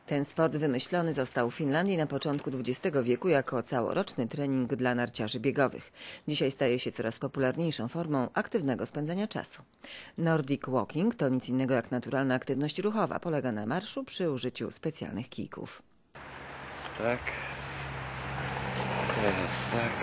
Ten sport wymyślony został w Finlandii na początku XX wieku jako całoroczny trening dla narciarzy biegowych. Dzisiaj staje się coraz popularniejszą formą aktywnego spędzania czasu. Nordic walking to nic innego jak naturalna aktywność ruchowa. Polega na marszu przy użyciu specjalnych kijków. Tak. Teraz tak.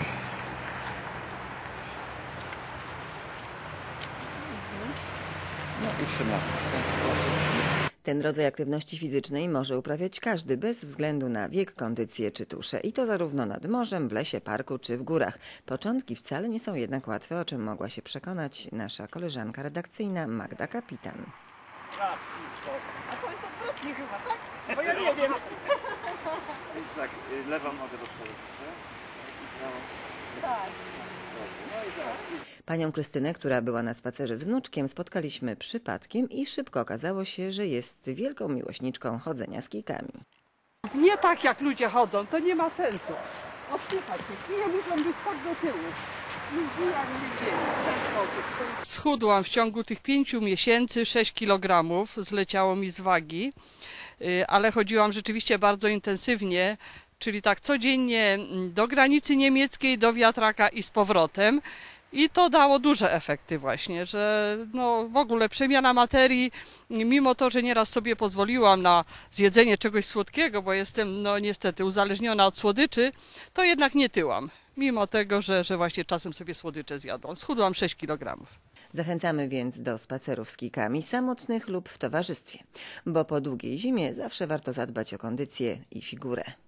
No i trzymamy w ten sposób. Ten rodzaj aktywności fizycznej może uprawiać każdy bez względu na wiek, kondycję czy tuszę. I to zarówno nad morzem, w lesie, parku czy w górach. Początki wcale nie są jednak łatwe, o czym mogła się przekonać nasza koleżanka redakcyjna Magda Kapitan. A to jest odwrotnie chyba, tak? Bo ja nie wiem. Więc tak, lewą nogę do przodu. Tak. Panią Krystynę, która była na spacerze z wnuczkiem, spotkaliśmy przypadkiem i szybko okazało się, że jest wielką miłośniczką chodzenia z kijkami. Nie tak jak ludzie chodzą, to nie ma sensu. Odpychać się, kije muszą być tak do tyłu. Nigdy w ten sposób. Schudłam w ciągu tych 5 miesięcy 6 kg, zleciało mi z wagi, ale chodziłam rzeczywiście bardzo intensywnie, czyli tak codziennie do granicy niemieckiej, do wiatraka i z powrotem. I to dało duże efekty właśnie, że no w ogóle przemiana materii, mimo to, że nieraz sobie pozwoliłam na zjedzenie czegoś słodkiego, bo jestem no niestety uzależniona od słodyczy, to jednak nie tyłam, mimo tego, że właśnie czasem sobie słodycze zjadłam. Schudłam 6 kg. Zachęcamy więc do spacerów z kijkami samotnych lub w towarzystwie, bo po długiej zimie zawsze warto zadbać o kondycję i figurę.